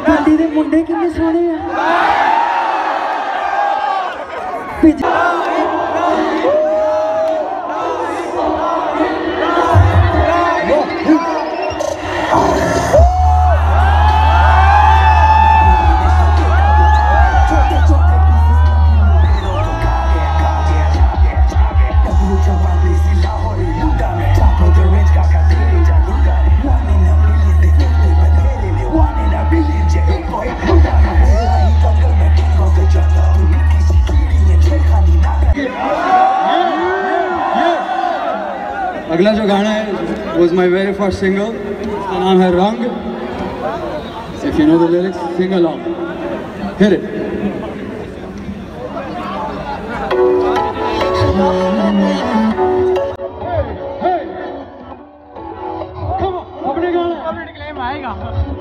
गड्डी दे मुंडे किन्ने सोहने आ। अगला जो गाना है was my very first single, उसका नाम है रंग। If you know the lyrics, sing along. Hit it. Come on, अपने गाना अपने क्लेम आएगा।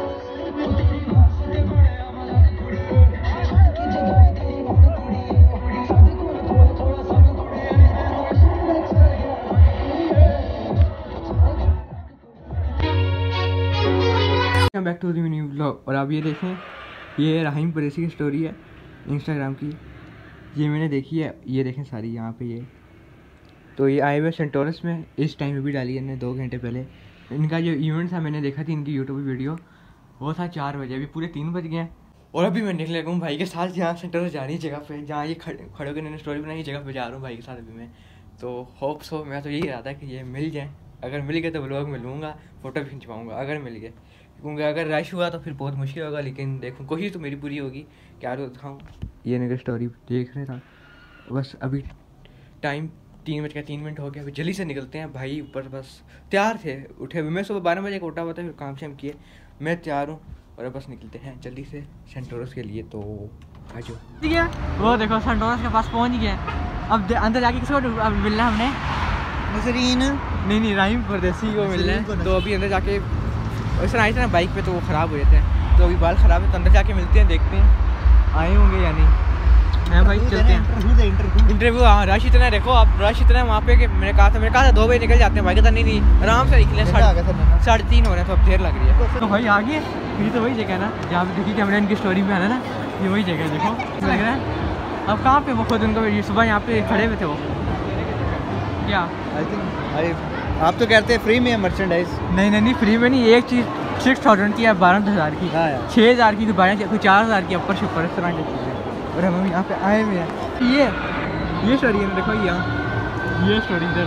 Back to the new vlog. और आप ये देखें, ये राहिम कुरैशी की स्टोरी है इंस्टाग्राम की, ये मैंने देखी है। ये देखें सारी यहाँ पे ये, तो ये आए हुए सेंटोरस में इस टाइम पे भी डाली है 2 घंटे पहले। इनका जो इवेंट था मैंने देखा थी इनकी यूट्यूब वीडियो, वो था 4 बजे, अभी पूरे 3 बज गए हैं। और अभी मैं निकले हूँ भाई के साथ जहाँ सेंटोरस जा रही जगह पे, जहाँ ये खड़े होकर इन्होंने स्टोरी बनाई जगह पे जा रहा हूँ भाई के साथ अभी मैं। तो होप सो, मैं तो यही रहा था कि ये मिल जाए। अगर मिल गए तो व्लॉग में लूँगा, फ़ोटो भी खिंचवाऊँगा अगर मिल गए, क्योंकि अगर रश हुआ तो फिर बहुत मुश्किल होगा। लेकिन देखूँ कोशिश तो मेरी पूरी होगी क्या तो दिखाऊँ। ये मेरी स्टोरी देख रहे था बस। अभी टाइम 3:03 हो गया, अभी जल्दी से निकलते हैं भाई ऊपर। बस तैयार थे, उठे हुए मैं सुबह 12 बजे का उठा हुआ था, फिर काम शाम किए, मैं तैयार हूँ और बस निकलते हैं जल्दी से सेंटोरस के लिए। तो आ जाओ। ठीक है, वो देखो सेंटोरस के पास पहुँच गए। अब अंदर जाके किसको मिलना हमने? नसरीन नहीं राहिम परदेसी को मिलना है। तो अभी अंदर जाके वैसे आए थे ना बाइक पे, तो वो ख़राब हो जाते हैं, तो अभी बाल ख़राब है, तो अंदर जाके मिलते हैं, देखते हैं आए होंगे या नहीं। मैं भाई चलते हैं इंटरव्यू। हाँ रश इतना है, देखो आप रश इतना है वहाँ पे कि मैंने कहा था 2 बजे निकल जाते हैं भाई, कहता नहीं आराम से निकले, 3:30 हो रहे हैं, तो अब देर लग रही है। तो भाई आगे ये तो वही जगह है ना जहाँ पे देखी कि हमने इनकी स्टोरी में आना ना, ये वही जगह है, देखो लग रहा है। अब कहाँ पे वो खुद उनको सुबह यहाँ पे खड़े हुए थे वो, क्या आई थिंक आप तो कहते हैं फ्री में है मर्चेंडाइज। नहीं फ्री में नहीं, एक चीज़ 6000 की है, 12,000 की, 6,000 की, 4,000 की, अपर शुपर इस तरह की चीज़ें। और हम यहाँ पे आए हुए हैं। ये स्टोरी है, देखो यहाँ ये स्टोरी इधर,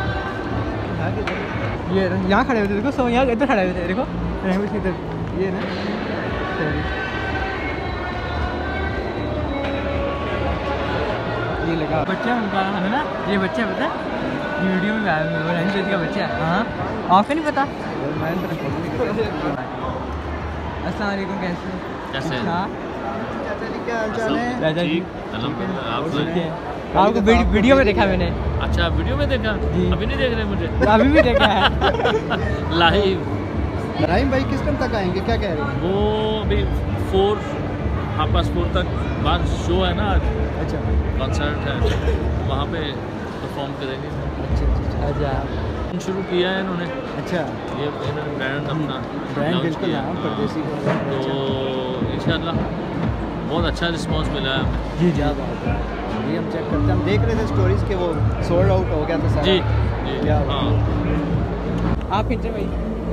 ये यहाँ खड़े हुए थे, देखो सो यहाँ इधर खड़े हुए थे, देखो इधर ये ना स्टोरी। ये लगा बच्चा उनका है ना, ये बच्चा पता है ये वीडियो में आया का बच्चा है। हाँ आपको नहीं पता? अस्सलाम वालेकुम, कैसे चाचा जी, क्या हाल चाल है? चाचा जी आपको वीडियो में देखा मैंने। अच्छा वीडियो में देखा जी? अभी नहीं देख रहे मुझे? अभी भी देखा है लाइव। राहिम भाई किस टाइम तक आएंगे, क्या कह रहे हैं? वो अभी 4:30 तक बाद शो है ना आज। अच्छा कॉन्सर्ट है, वहाँ पे परफॉर्म करेंगे। अच्छा शुरू किया है इन्होंने। अच्छा ये इन्होंने ब्रांड अपना लॉन्च किया परदेसी, तो इंशाल्लाह बहुत अच्छा रिस्पांस मिला है हमें। जी क्या बात है, ये हम चेक करते हैं, हम देख रहे थे स्टोरीज के वो सोल्ड आउट हो गया था सारा। जी हाँ आप खींचे भाई,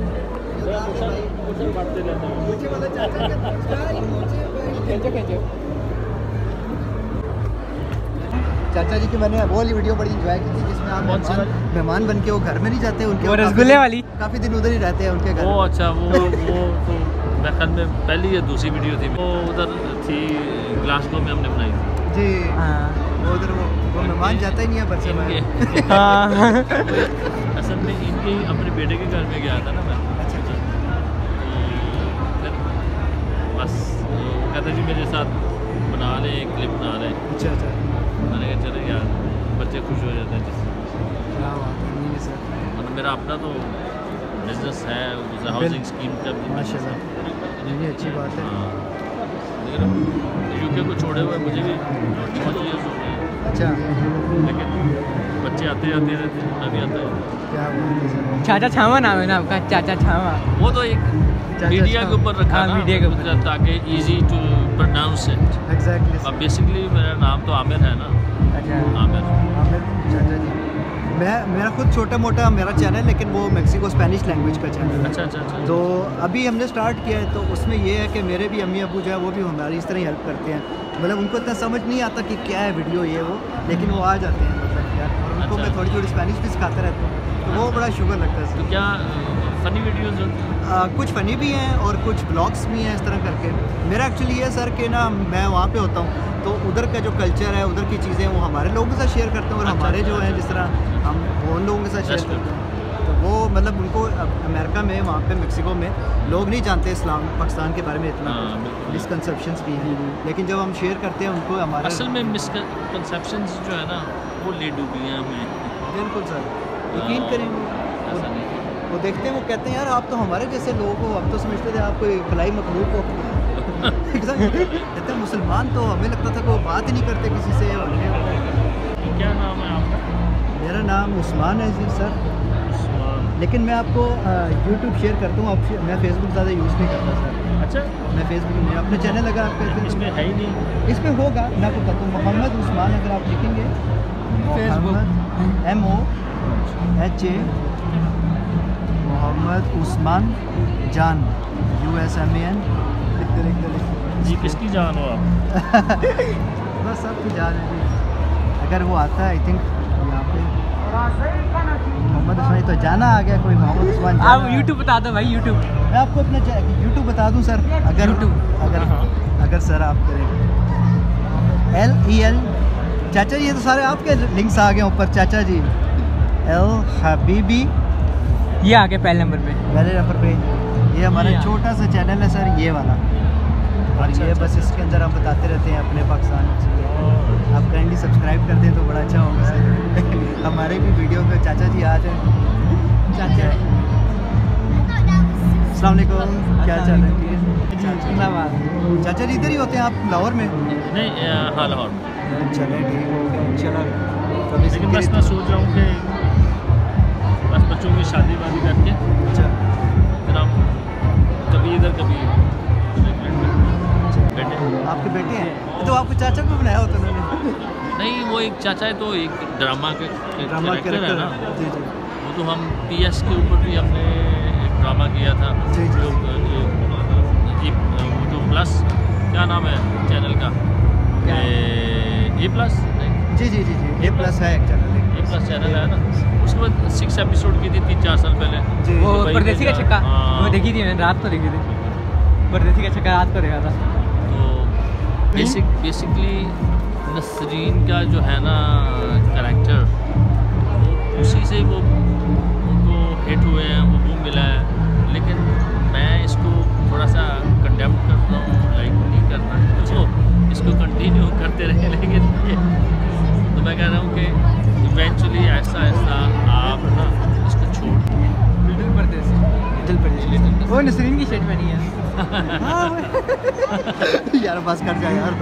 चाचा जी की मैंने वो वाली वीडियो बड़ी इंजॉय की थी जिसमें आप मेहमान बन के वो घर में नहीं जाते उनके, वो रसगुल्ले वाली, काफ़ी दिन उधर ही रहते हैं उनके घर। वो अच्छा वो तो मैं ख्याल में पहली या दूसरी वीडियो थी, वो उधर थी ग्लासगो में हमने बनाई थी जी। हाँ वो उधर वो मेहमान जाता ही नहीं है बच्चे में। हाँ असल में इनके अपने बेटे के घर में गया था ना मैं। अच्छा तो फिर बस वो कहते जी मेरे साथ बना रहे हैं, क्लिप बना रहे हैं। अच्छा मैंने कहा चले यार बच्चे खुश हो जाते हैं जिससे। मतलब मेरा अपना तो बिजनेस है, हाउसिंग स्कीम का भी माशाल्लाह, ये अच्छी बात है। लेकिन यूके को छोड़े हुए मुझे भी बहुत चीज़ें सुनी है। अच्छा लेकिन बच्चे बच्चे आते रहते हैं, मैं भी आता है। क्या बात है सर। चाचा छावा नाम है ना आपका, चाचा छावा। वो तो एक मीडिया के ऊपर रखा हाँ, ना, मीडिया के ऊपर। ताकि easy to pronounce it. Exactly अब बेसिकली मेरा नाम तो आमिर है ना, अच्छा आमिर। चाचा जी, मेरा खुद छोटा मोटा मेरा चैनल है, लेकिन वो मेक्सिको स्पेनिश लैंग्वेज का चैनल है। अच्छा अच्छा अच्छा। तो अभी हमने स्टार्ट किया है, तो उसमें ये है कि मेरे भी अम्मी अबू जो है वो भी हमारी इस तरह ही हेल्प करते हैं। मतलब उनको इतना समझ नहीं आता कि क्या है वीडियो ये वो, लेकिन वो आ जाते हैं मतलब यार, और उनको अच्छा। मैं थोड़ी थोड़ी स्पेनिश भी सिखाता रहता हूँ, तो वो बड़ा शुगर लगता है तो सर। क्या फनी वीडियोज होती हैं? कुछ फ़नी भी हैं और कुछ ब्लॉग्स भी हैं इस तरह करके। मेरा एक्चुअली ये सर कि ना मैं वहाँ पे होता हूँ, तो उधर का जो कल्चर है, उधर की चीज़ें वो हमारे लोगों के साथ शेयर करते हैं, और अच्छा, हमारे अच्छा, जो हैं अच्छा, जिस तरह हम वो उन लोगों के साथ शेयर That's करते हैं। तो वो मतलब उनको अमेरिका में, वहाँ पे मेक्सिको में लोग नहीं जानते इस्लाम पाकिस्तान के बारे में इतना, हाँ, बिल्कुल। मिसकंसेप्शंस भी हैं, लेकिन जब हम शेयर करते हैं उनको हमारा असल में मिसकंसेप्शंस जो है ना वो ले डूबी हैं हमें। बिल्कुल सर, यकीन करें ऐसा नहीं। वो देखते हैं, वो कहते हैं यार आप तो हमारे जैसे लोग हो, हम तो समझते थे आप कोई खलाई मखलूक हो। कहते हैं मुसलमान तो हमें लगता था कि वो बात ही नहीं करते किसी से। क्या नाम है आपका? मेरा नाम उस्मान है जी सर, उस्मान। लेकिन मैं आपको यूट्यूब शेयर करता हूँ। आप मैं फेसबुक ज़्यादा यूज़ नहीं करता सर। अच्छा, मैं फेसबुक में अपने चैनल अगर आप कहते हैं इसमें है ही नहीं। इस पर होगा, मैं आपको बताता हूँ। मोहम्मद उस्मान अगर आप लिखेंगे, मोहम्मद MOHA मोहम्मद उस्मान जान USMAN लिखते जी किसकी जान हो आप? बस सबकी जान है जी। अगर वो आता है आई थिंक यहाँ पे मोहम्मद उस्मान, तो जाना आ गया कोई मोहम्मद उस्मान आप जाना। यूट्यूब बता दो भाई, यूट्यूब। मैं आपको अपना यूट्यूब बता दूं सर, अगर अगर सर आप करें LEL चाचा जी, ये तो सारे आपके लिंक्स आ गए ऊपर चाचा जी। L हबीबी ये आ गया पहले नंबर पे। पहले नंबर पे। ये हमारा ये छोटा सा चैनल है सर, ये वाला, और अच्छा, ये अच्छा, बस इसके अंदर हम बताते रहते हैं अपने पाकिस्तान की चीज़ें। आप काइंडली सब्सक्राइब कर दें तो बड़ा अच्छा होगा सर। हमारे भी वीडियो पे चाचा जी आ जाए। चाचा अस्सलाम वालेकुम, क्या चल रहा है? चाचा जी इधर ही होते हैं आप लाहौर में? नहीं, हाँ लाहौर। चले ठीक हो, चलो कभी लेकिन बस मैं सोच रहा हूँ कि बस बच्चों की शादी वादी करके अच्छा फिर हम कभी इधर कभी बेटे। आपके बेटे हैं, तो आपको चाचा को बनाया होता उन्होंने? नहीं, वो एक चाचा है, तो एक ड्रामा के ड्रामा कैरेक्टर है ना। जी जी वो तो हम PS के ऊपर भी हमने एक ड्रामा किया था। जी, जी। वो जो प्लस क्या नाम है चैनल का? क्या? A+ नहीं, जी जी जी जी A+ है एक चैनल। A+ चैनल है ना। उसके बाद 6 एपिसोड की थी 3-4 साल पहले। जी वो दुबई परदेसी के का जा- छक्का, हाँ। वो देखी थी मैंने, रात को देखी थी। परदेसी का छक्का रात को देखा था। तो बेसिकली नसरीन का जो है ना कैरेक्टर, वो उसी से वो उनको हिट हुए हैं, वो मिला है। लेकिन मैं इसको थोड़ा सा कंडेम करता हूँ, लाइक नहीं करना, तो इसको कंटिन्यू करते रहे। लेकिन तो मैं कह रहा हूँ कि इवेंचुअली ऐसा आप ना इसको छोड़ लिटिल परदेसी, लिटिल परदेसी। वो नसरीन की शर्ट पहनी है। यार बस कर जा यार।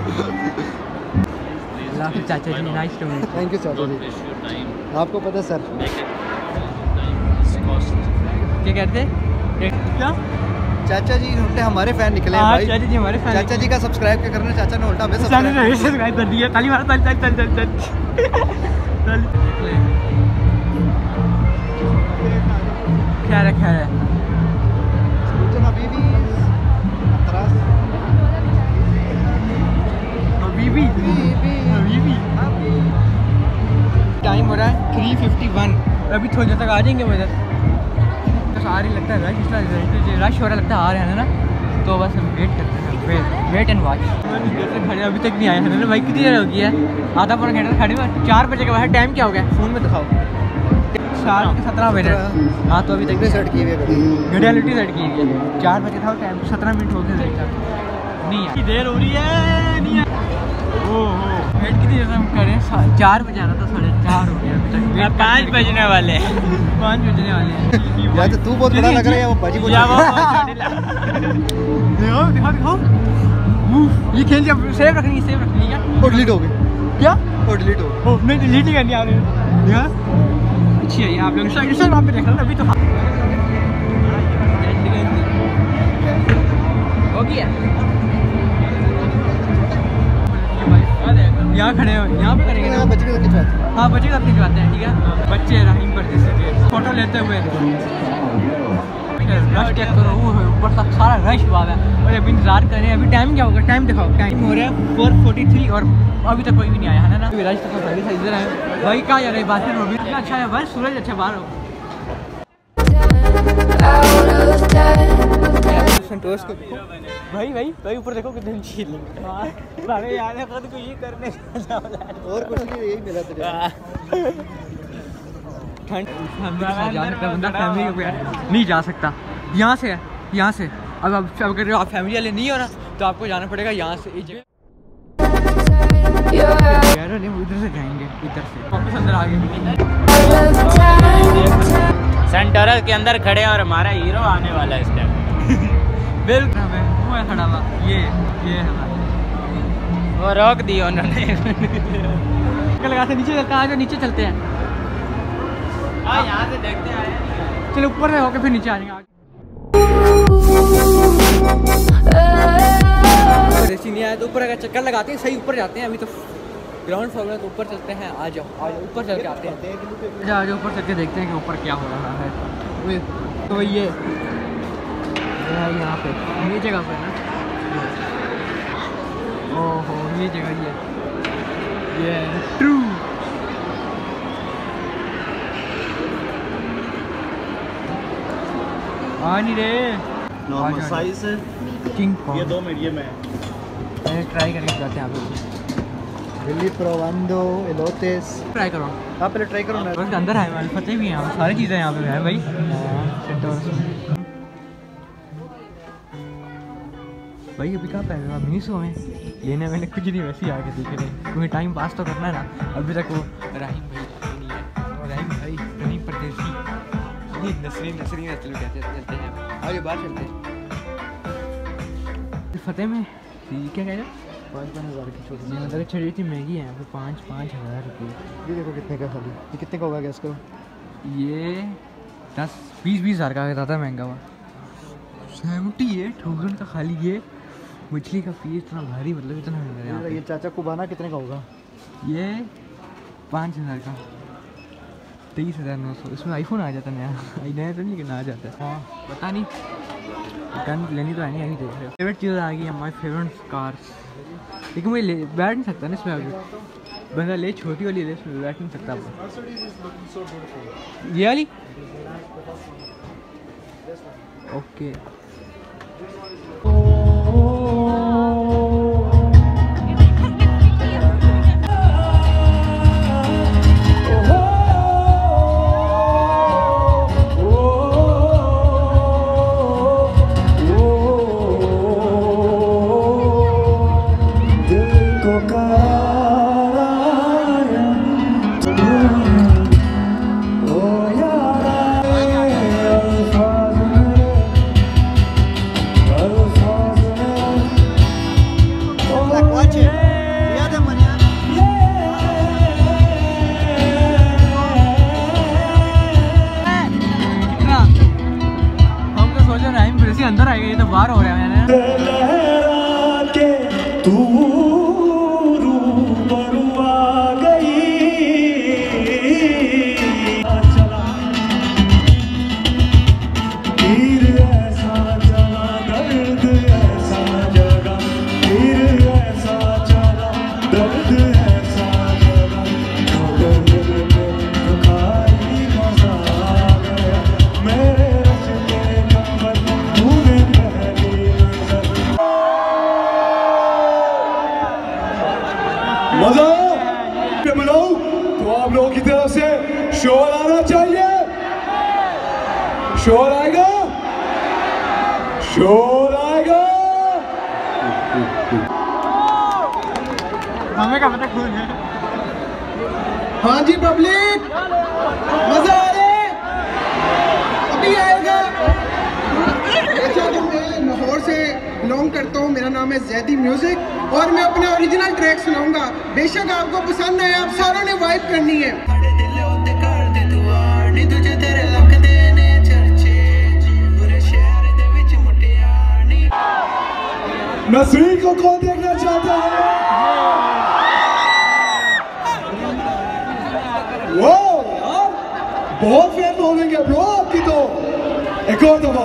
चाचा जी nice to meet. Thank you चाचा डोंट जी, वेस्ट योर टाइम, आपको पता है sir. Make it time is cost. क्या कहते हैं? क्या? चाचा जी उल्टे हमारे फैन निकले हैं हाँ, भाई। चाचा जी हमारे फैन। चाचा जी का सब्सक्राइब क्या करना, चाचा ने उल्टा हमें चैनल सब्सक्राइब। सब्सक्राइब कर दिया। ताली मारो, चल चल चल चल चल। क्या रखा है? अभी भी अतरास। हबीबी, हबीबी। टाइम हो रहा है 3:51। अभी थोड़ी देर तक आ जाएंगे वो इधर। बस आ रही लगता है रश हो रहा लगता है, आ रहे हैं ना, तो बस हम वेट करते हैं, वेट एंड वॉच। खड़े अभी तक नहीं आए हैं ना भाई, कितनी देर हो गई है? आधा पौना घंटा खड़े हुए। 4 बजे के बाद टाइम क्या हो गया फ़ोन में दिखाओ? 4:17 मिनट। हाँ तो अभी तक सेट की हुई है गाड़ी। घड़ियालिटी सेट की है। 4 बजे था टाइम, 17 मिनट हो गए नहीं है। देर हो रही है, नहीं है। ओहो, वेट कितनी देर से हम करें? 4 बजे आना था, 4:30 हो गया अभी तक। 5 बजने वाले हैं। 5 बजने वाले हैं। यार तो तू बहुत बड़ा लग रहा है, वो बाजी बोल या वो दिखाओ दिखाओ दिखाओ। ये खेल जब सेव रखनी है, सेव रखनी है क्या? और डिलीट हो गई। क्या? और डिलीट हो गई। नहीं डिलीट नहीं करनी आ रही है। अच्छी है ये, आप लोग इंस्टाग्राम पे देख रहे हो अभी तो हो गया। यहाँ खड़े हो, यहाँ पे करेंगे ना बच्चे के साथ। हाँ बच्चे के साथ खिंचवाते हैं, ठीक है। बच्चे रहीम पर जैसे फोटो लेते हुए रश चेक करो, वो ऊपर तक सारा रश हुआ है और अभी इंतजार कर रहे हैं। अभी टाइम क्या होगा, टाइम दिखाओ, टाइम हो रहा है 4:43 और अभी तक कोई भी नहीं आया है ना। रश तो पहले से इधर है भाई, कहाँ जा रहे बातें हो भी इतना अच्छा है भाई, सूरज अच्छा बाहर हो। संतोष को भाई भाई भाई ऊपर देखो कितनी चीज अरे यार खुद को ये करने और कुछ नहीं, यही मिला तुझे। ठंड बंदा फैमिली को नहीं जा सकता, यहाँ से है, यहाँ से अब अगर आप फैमिली वाले नहीं हो ना तो आपको जाना पड़ेगा यहाँ से। उधर से जाएंगे, इधर से वापस अंदर आ गए। सेंटरल के अंदर खड़े और हमारा हीरो आने वाला है इस टाइम। बिल्कुल वो है खड़ा हुआ, ये है वो रोक दिया उन्होंने। लगा से नीचे चलता है, जो नीचे चलते हैं। हाँ यहाँ से देखते हैं, चलो ऊपर से होके फिर नीचे आ जाएंगे। ऐसी नहीं आया तो ऊपर अगर चक्कर लगाते हैं सही ऊपर जाते हैं। अभी तो ग्राउंड फ्लोर में तो ऊपर चलते हैं, आ जाओ ऊपर चल के आते हैं। आ जाओ ऊपर चल के देखते हैं कि ऊपर क्या हो रहा है। तो ये है यहाँ पे, ये जगह पे ना, ओहो ये जगह ये ट्रू। आ नहीं रे, नॉर्मल साइज है, किंग ये 2 मीडियम है। ट्राई करके जाते हैं आप दिल्ली प्रोवांडो एलोटेस, ट्राई करो आप पहले ट्राई करो ना। बस अंदर है फतेह भी हैं, सारी चीज़ें यहाँ पे है भाई। अभी कहाँ पैसे अब नहीं सोए लेने मैंने कुछ नहीं, वैसे ही आके देख रहे हैं क्योंकि टाइम पास तो करना है ना। अभी तक वो राहिम भाई नहीं है, और राहिम भाई रहीम परदेसी ये नसरी नस्ल चलते हैं, आगे बाहर चलते हैं। फतेह में क्या कह रहे 5,000 की छोटी मतलब छोटी थी महंगी है यहाँ पे, 5,000 रुपये। ये देखो कितने का, खाली ये कितने का होगा गैस का? ये 10-20 हज़ार का ज़्यादा महंगा हुआ, 78,000 का खाली। ये मछली का पीस इतना भारी, मतलब इतना महंगा है। ये चाचा कुबाना कितने का होगा? ये 5,000 का, 23,900। इसमें आईफोन आ जाता नया, नया तो नहीं कि ना आ जाता है। हाँ पता नहीं, गन लेनी तो है नहीं, अभी देख रहे हो। फेवरेट चीज़ आ गई हमारी फेवरेट कार्स, लेकिन मैं बैठ नहीं सकता ना इसमें। अभी बंदा ले छोटी वाली ले, इसमें बैठ नहीं सकता। ये वाली ओके। अंदर आएगा, ये तो बाहर हो रहा है। मजा बुलाऊं तो आप लोगों की तरफ से शोर आना चाहिए। शोर आएगा, शोर आएगा। हमें क्या पता कौन है। हाँ जी पब्लिक, मजा आ रहा है, अभी आएगा। अच्छा तो मैं लाहौर से बिलोंग करता हूँ, मेरा नाम है जैदी म्यूजिक और मैं अपने ओरिजिनल ट्रैक सुनाऊंगा। बेशक आपको पसंद आए, आप सारों ने वाइब करनी है। नसरीन को कौन देखना चाहता है? वो बहुत फैन होंगे ब्रो आपकी तो। एक और दफा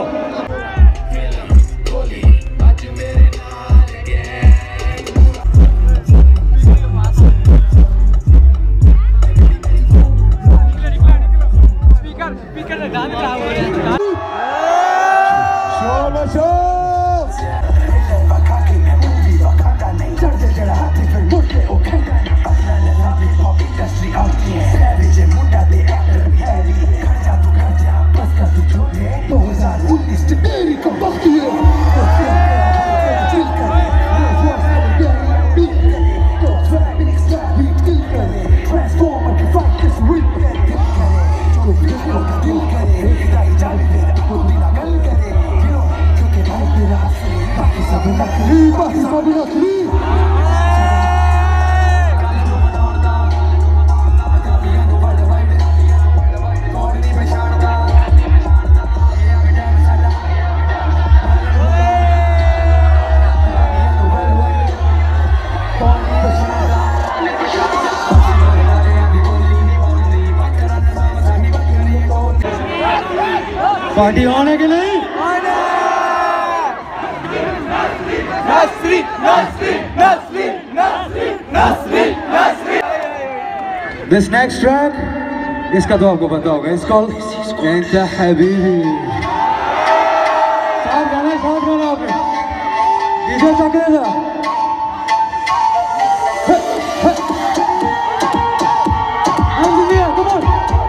पार्टी ऑन है कि नहीं? नसरी, नसरी, नसरी, नसरी, नसरी, नसरी। This next track, इसका तो आपको पता होगा, it's called Enta Habibi। साथ गाना आपने डीजे चक दे जरा। Come on।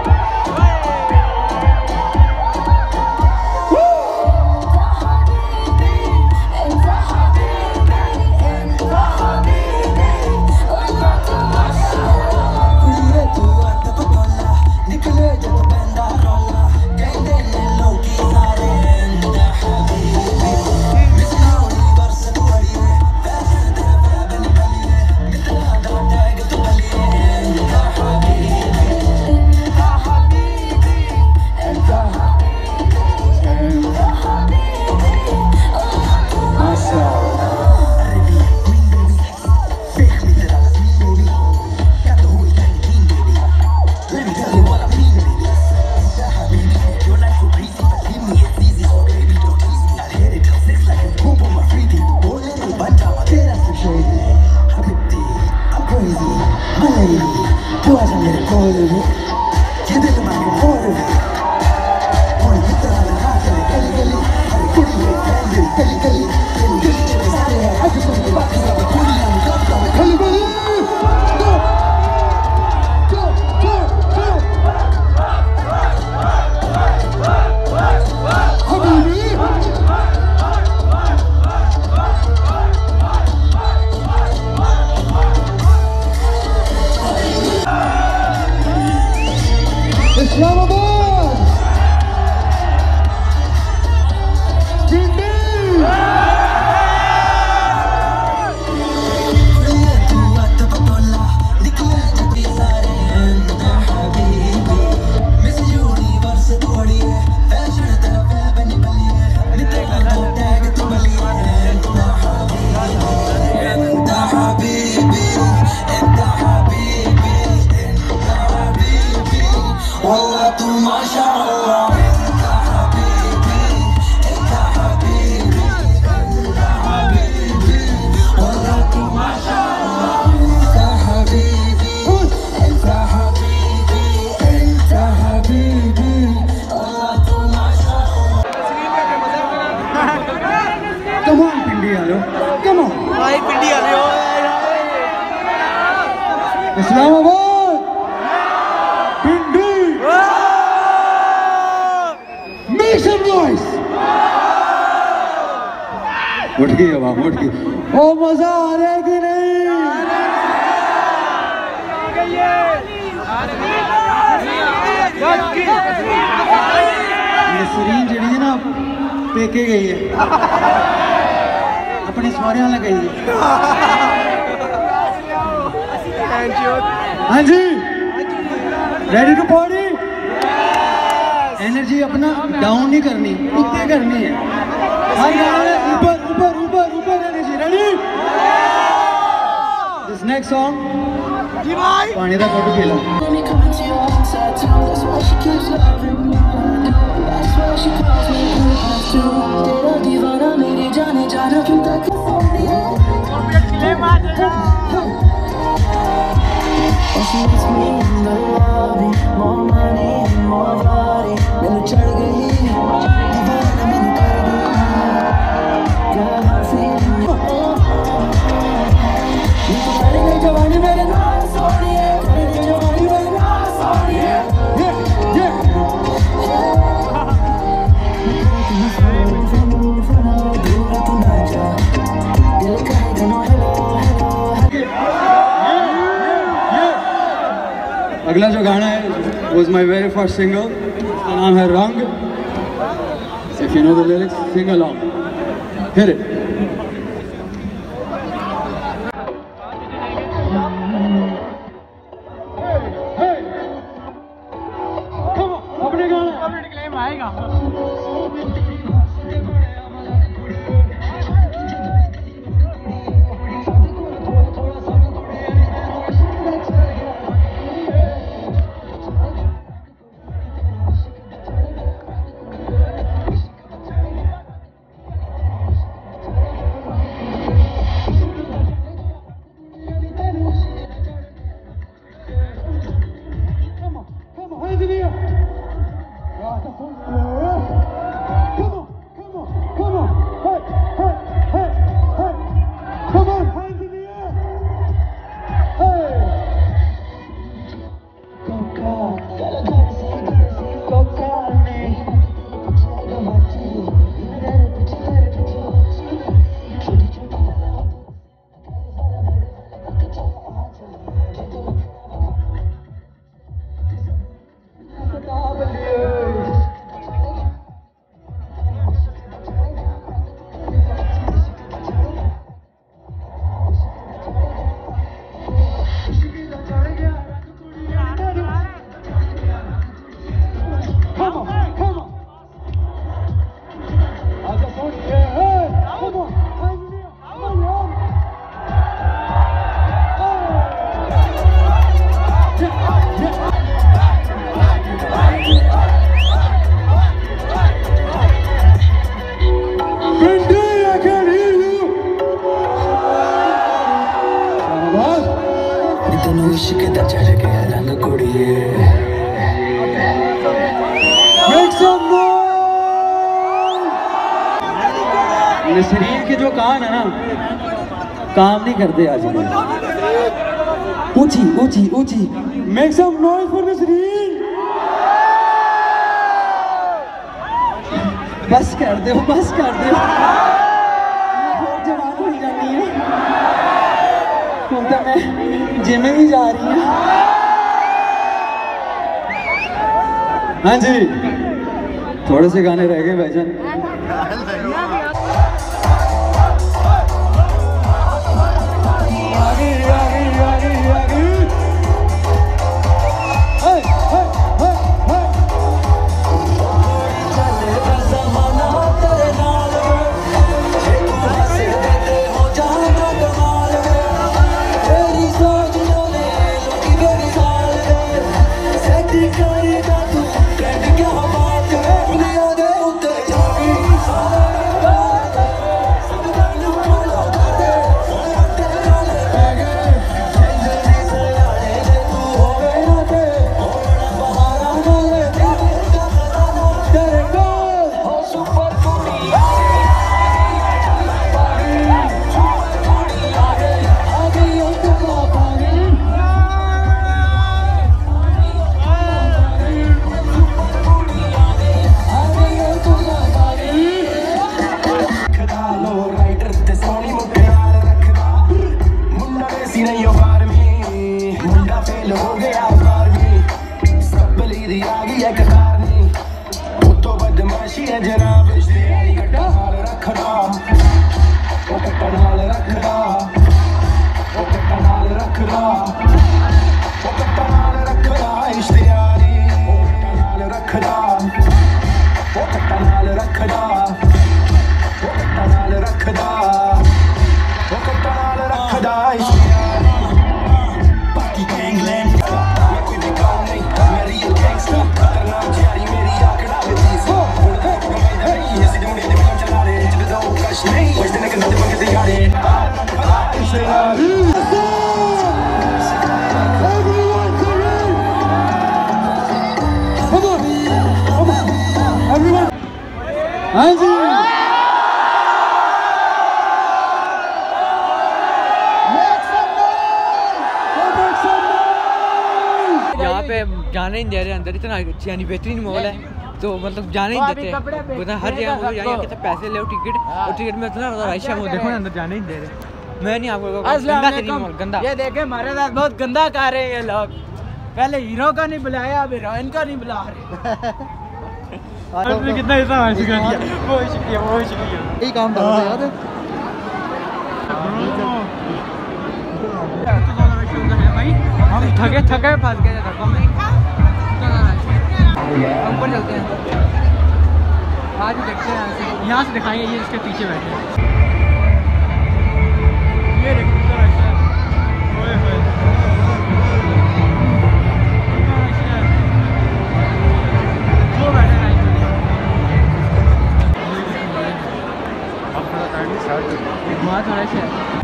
Islamabad Pindi make some noise. उठ गई अब उठ गई। ओ मजा आ रहा है कि नहीं? ये सरीन जड़ी है ना पेके गई है अपने सौरे वाला गई है। हाँ जी रेडी टू पार्टी। एनर्जी अपना डाउन नहीं करनी, ऊपर करनी है। ऊपर ऊपर ऊपर ऊपर एनर्जी रेडी। next song. पानी दा photo Khelo. She wants me in the lobby, more money, more body. मैंने चढ़ गई, दीवाना मैंने कर गई. Got her feeling, ये तो करे गई जवानी मेरे नाम सोनी है, करे गई जवानी मेरे नाम सोनी है. दूर तू ना जा, दिल कहेगा no hello hello. अगला जो गाना है was my very first single. इसका नाम है रंग. If you know the lyrics, sing along. Hit it. शरीर के जो कान है ना, काम नहीं करते आजकल. ऊंची ऊंची ऊंची. Make some noise for the शरीर. बस कर दो, बस कर दो. बहुत जवान हो जानी है. ਹੁਣ ਤਾਂ मैं जिम भी जा रही हूँ. हाँ जी, थोड़े से गाने रह गए भाईजान. हाँ जी यहाँ पे जाने ही नहीं दे रहे अंदर, इतना यानी बेहतरीन मॉल है तो मतलब जाने ही देते हैं, हर जगह कहते पैसे ले टिकट, और टिकट में इतना रश है वो देखो अंदर जाने ही नहीं दे रहे। मैं नहीं आपको गंदा, ये देखे हमारे साथ बहुत गंदा कर रहे हैं ये लोग, पहले हीरो का नहीं बुलाया अब हीरोइन का नहीं बुला रहे। कितना शुक्रिया, बहुत शुक्रिया, बहुत शुक्रिया। यही काम था याद है भाई, हम थके फंस गए ऊपर चलते हैं, आज देखते हैं यहाँ से दिखाएंगे। ये इसके पीछे बैठे हैं, ये देखो बहुत थोड़ा सा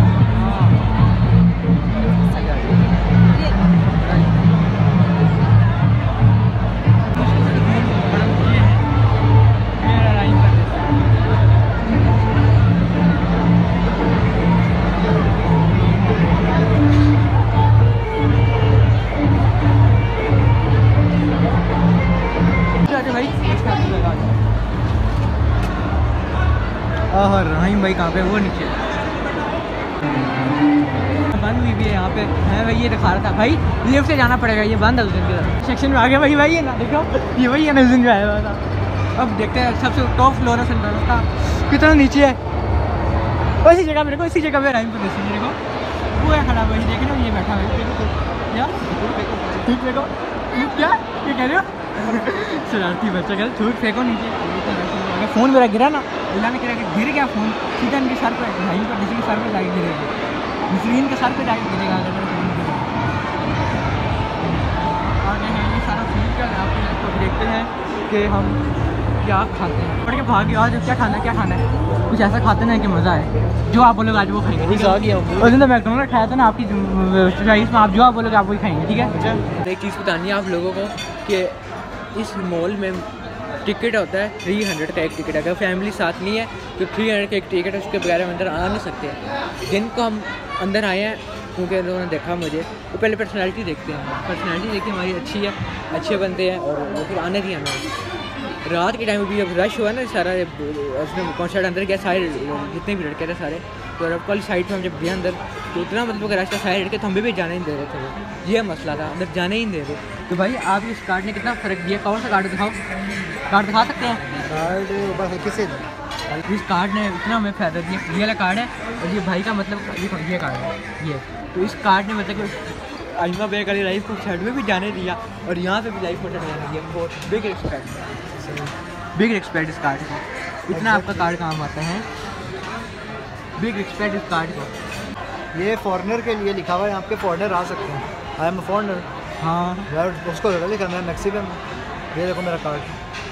और रहीम भाई कहाँ पे, वो नीचे बंद हुई भी है यहाँ पे है भाई। ये दिखा रहा था भाई लिफ्ट से जाना पड़ेगा, ये बंद है उस दिन के सेक्शन में आ गया भाई। ये ना देखो ये वही है ना उस दिन जो आया हुआ था। अब देखते हैं सबसे टॉप फ्लोर है सेंटर का कितना नीचे है, इसी जगह मेरे को इसी जगह पे रहीम मेरे को वो है खड़ा भाई, देखे ना ये बैठा है क्या ये कह रहे हो शरारती बच्चा कह रहे छूट फेंको नीचे। अगर फ़ोन मेरा गिरा ना, अल्लाह ने कह गिर गया फ़ोन सीधा इनके सर पे, भाई पर किसी के सर पे जाके गिरेगा, मुस्लिम के सर पे जाके गिरेगा अगर मेरा फ़ोन गिरा। आगे है ये सारा फूड का आपको देखते हैं कि हम क्या खाते हैं, पढ़ के भाग के आज क्या खाना है, कुछ ऐसा खाते हैं कि मज़ा आए, जो आप बोलोगे आज वो खाएंगे। ठीक है, उस दिन तो मैकडोनल्ड खाया था ना आपकी चॉइस में, आप जो आप बोलोगे आप वही खाएंगे। ठीक है, एक चीज़ बतानी है आप लोगों को कि इस मॉल में टिकट होता है 300 का एक टिकट। अगर फैमिली साथ नहीं है तो 300 का एक टिकट है, उसके बगैर हम अंदर आ नहीं सकते हैं। जिन को हम अंदर आए हैं क्योंकि लोगों ने देखा मुझे, वो पहले पर्सनैलिटी देखते हैं, पर्सनैलिटी देखते हमारी अच्छी है, अच्छे बनते हैं और वो फिर आने दिया हमें। रात के टाइम में भी जब रश हुआ ना सारा, उसने कॉन्सर्ट अंदर गया सारे जितने भी लड़के थे सारे, तो अब कल साइड में हम जब गए अंदर तो इतना मतलब कि रश था सारे लड़के, तो हमें भी जाने नहीं दे रहे थे, ये मसला था, अंदर जाने ही नहीं दे रहे। तो भाई आप इस कार्ड ने कितना फ़र्क दिया, कौन सा कार्ड दिखाओ, कार्ड दिखा सकते हैं? कार्ड बस किसे इस कार्ड ने इतना हमें फ़ायदा दिया, ये वाला कार्ड है और ये भाई का मतलब ये कार्ड है ये। तो इस कार्ड ने मतलब अजमा बेग वाली लाइफ को साइड में भी जाने दिया और यहाँ पे भी लाइफ को जाने दिया। बहुत बिग रिस्पेक्ट इस कार्ड को, इतना आपका कार्ड काम आता है, बिग रिस्पेक्ट इस कार्ड को। ये फॉरेनर के लिए लिखा हुआ है, यहाँ पे फॉरेनर आ सकते हैं, आई एम फॉरेनर। हाँ यार उसको लिखा मैं मैक्सिकन, ये देखो मेरा कार्ड।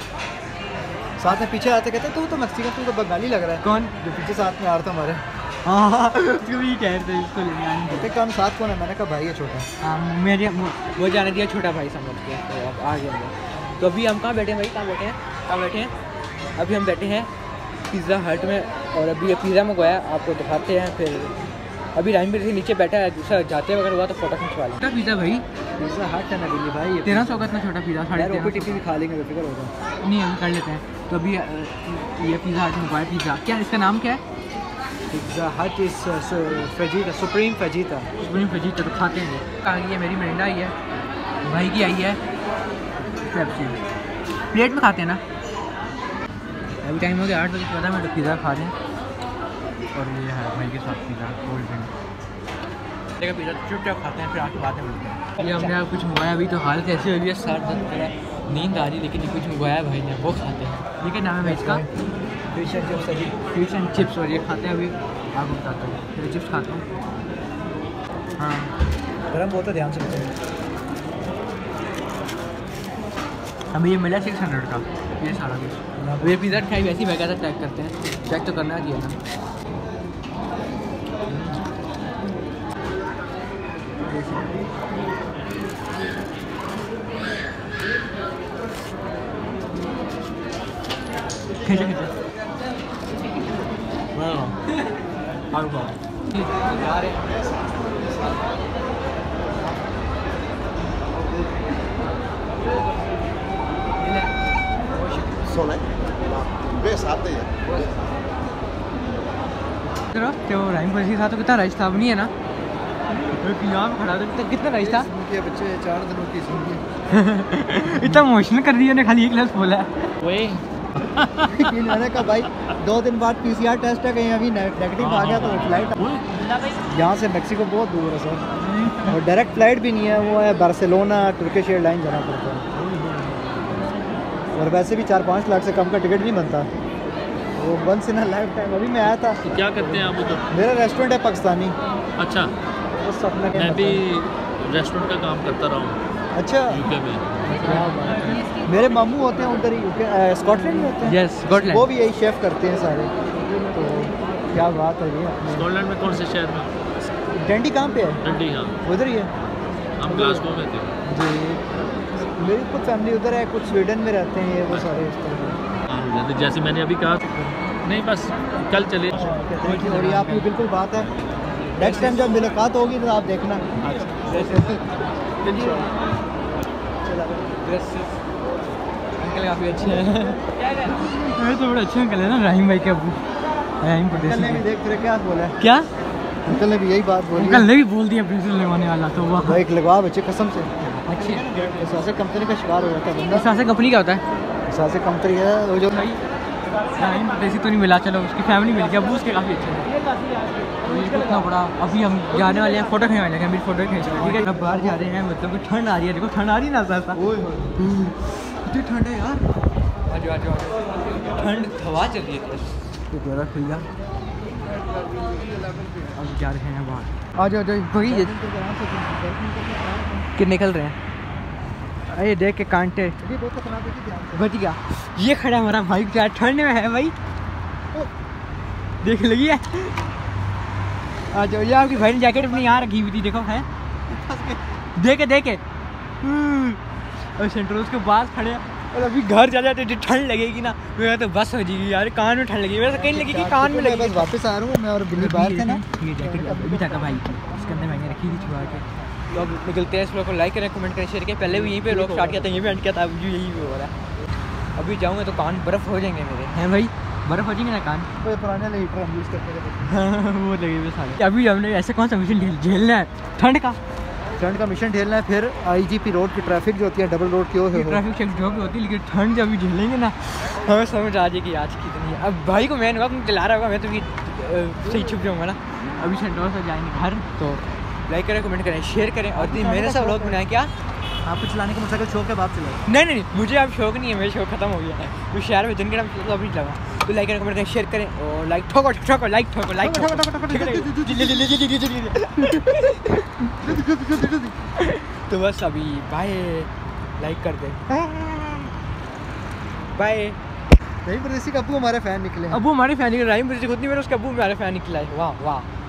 साथ में पीछे आते कहते तू तो मैक्सिकन, तू तो बंगाली लग रहा है। कौन जो पीछे साथ में आ रहा था हमारे? हाँ उसको भी कह रहे थे इसको लेने आने कहते कौन साथ कौन है? मैंने कहा भाई है छोटा। हाँ मेरे वो जाने दिया छोटा भाई समझ के, तो अब आ गया। तो अभी हम कहाँ बैठे हैं भाई, कहाँ बैठे हैं? अभी हम बैठे हैं पिज़्ज़ा हट में, और अभी ये पिज़्ज़ा मंगवाया आपको दिखाते हैं। फिर अभी राइम भी नीचे बैठा है, दूसरा जाते वगैरह हुआ तो फोटो खिंचवा लें। छोटा पिज़्ज़ा भाई, पिज़्ज़ा हट है ना भाई, 1300 का इतना छोटा पिज़्ज़ा, 1350 भी खा लेंगे बेफिक्र होगा। नहीं हम कर लेते हैं। तो अभी ये पिज़्ज़ा हट मंगवाया, पिज़्ज़ा क्या इसका नाम क्या है? पिज़्ज़ा हट इज फेजिटा, सुप्रीम फेजिटा। तो खाते हैं। कहाँ की है मेरी मिरिंडा आई है, भाई की आई है पेप्सी, प्लेट में खाते हैं ना। अभी टाइम हो गया 8 बजे, 14 मिनट पिज़्ज़ा खा रहे हैं और ये है भाई के साथ पिज़्ज़ा कोल्ड ड्रिंक। देखा पिज़्ज़ा चुपचाप खाते हैं, फिर आके बाद में मिलते हैं। ये हमने कुछ मंगवाया, अभी तो हालत ऐसी हो रही है, सर दर्द कर रहा है, नींद आ रही है, लेकिन ये कुछ मंगवाया भाई ने, वो खाते हैं। ये क्या नाम है भाई इसका? Fish and chips. और ये खाते हैं अभी, आपको बताता हूँ। फिर चिप्स खाता हूँ। हाँ गर्म बहुत है, ध्यान से बताइए। हमें ये मिला 600 का ये सारा कुछ। ये पिज़्ज़ा खाई वैसे ही बैठा था, चेक करते हैं, चेक तो करना चाहिए ना। खींचो खींचो जो राइम परेसी था तो कितना राइस था, अब नहीं है ना? यहाँ पे खड़ा था, कितना राइस था? बच्चे 4 दिनों की जिंदगी इतना इमोशनल कर दिया ने, खाली एक लफ्ज़ बोला है। वही मैंने कहा भाई 2 दिन बाद PCR टेस्ट है, कहीं अभी नेगेटिव आ गया तो फ्लाइट यहाँ से मेक्सिको बहुत दूर है सर, और डायरेक्ट फ्लाइट भी नहीं है, वो है बार्सिलोना टर्किश एयरलाइन जाना पड़ता है, और वैसे भी 4-5 लाख से कम का टिकट नहीं बनता, वो once in a lifetime. अभी मैं आया था। तो क्या करते हैं आप उधर? मेरा रेस्टोरेंट है पाकिस्तानी। अच्छा, बस अपना मैं भी रेस्टोरेंट का काम करता रहा हूँ अच्छा यूके में। क्या बात है। मेरे मामू होते हैं उधर ही यूके स्कॉटलैंड में होते हैं। Yes, Scotland. वो भी यही शेफ करते हैं सारे। तो क्या बात है ये अपने स्कॉटलैंड में कौन से शहर में? डंडी कहाँ पे है? डंडी, हाँ उधर ही है हम ग्लासगो में थे जी। मेरी कुछ फैमिली उधर है, कुछ स्वीडन में रहते हैं, ये वो सारे इस तरह। जैसे मैंने अभी कहा, नहीं बस कल चले। और ये आपकी बिल्कुल बात है, नेक्स्ट टाइम जब मुलाकात होगी तो आप देखना। अंकल काफ़ी अच्छे हैं। तो बड़े अच्छे अंकल है ना राहिम भाई के अबू, राहिम अंकल ने भी देख फिर क्या बोला है? क्या अंकल ने भी यही बात बोली अंकल ने भी बोल दिया ब्रेसलेट लगवाने वाला, तो वो भाई एक लगवा बच्चे कसम से। अच्छी ऐसे कंपनी का शिकार हो जाता है बंदा। ऐसा कंपनी का होता है ऐसे कंपनी है वो जो राहिम परदेसी तो नहीं मिला, चलो उसकी फैमिली मिल गई, अबू उसके काफ़ी अच्छे हैं। तो ये कितना बड़ा, अभी हम जाने वाले हैं, फोटो खिंचवाने लगे, मेरी फोटो खींच ठीक है। अब बाहर जा रहे हैं, मतलब कि ठंड आ रही है, देखो ठंड आ रही है ना ऐसा, इतनी ठंड है यार। आज ठंड हवा चल रही है तो ज़रा खुल जा। अब जा रहे हैं बाहर, आ जाओ वही कि निकल रहे हैं। अरे देख के कांटे बच गया, ये खड़ा है हमारा भाई, क्या ठंड में है भाई, देख लगी है। आ जाओ, ये आपकी भाई ने जैकेट अपनी यहाँ रखी हुई थी, देखो है, देखे और सेंट्रोस के पास खड़े हैं, और अभी घर जा जाते तो ठंड लगेगी ना, मेरा तो बस हो जाएगी यार, कान में ठंड लगेगी, वैसे कहीं लगेगी कान में लगेगी। बस वापस आ रहा हूँ मैं, और बिल्ली बाहर थे ना, ये जैकेट अभी तक भाई की, इसके अंदर मैंने रखी थी छुआ के। तो अब निकलते हैं, इस ब्लॉग को लाइक करें, कमेंट करें, शेयर करें। पहले भी यहीं पे लोग स्टार्ट किया था, यहीं पे एंड किया था, अभी यही हो रहा है। अभी जाऊँगा तो कान बर्फ़ हो जाएंगे मेरे, हैं भाई, बर्फ़ हो जाएंगे ना कान। कोई पुराने हीटर हम यूज़ करते थे वो लगे हुए सारे। अभी हमने ऐसे कौन सा मिशन झेलना है ठंड का मिशन झेलना है, फिर IGP रोड की ट्रैफिक जो होती है, डबल रोड की हो ट्रैफिक चेक जो भी होती है, लेकिन ठंड जब भी झेलेंगे ना, हमें समझ आ जाएगी आज कितनी है। अब भाई को मैं वक्त चला रहा होगा, मैं तो भी सही छुप जाऊँगा ना। अभी सेंटर से जाएंगे घर, तो लाइक करें, कमेंट करें, शेयर करें। और मैंने सब लोग बनाया क्या, आपको चलाने का मोटरसाइकिल शौक है, आप चलाओ। नहीं, मुझे अब शौक नहीं है, मेरा शौक खत्म हो गया है, वो शहर में दिन के नाम तो अभी लगा। तो लाइक करें, कमेंट करें, शेयर करें, और लाइक ठोको लाइक ठोको तो बस अभी बाय, लाइक कर दे, बाय। राहिम परदेसी का अब्बू हमारे फैन निकले हैं। अबू हमारे फैन निकले, राहिम परदेसी खुद नहीं, मेरे उसका अबू हमारे फैन निकला है। वाह वाह।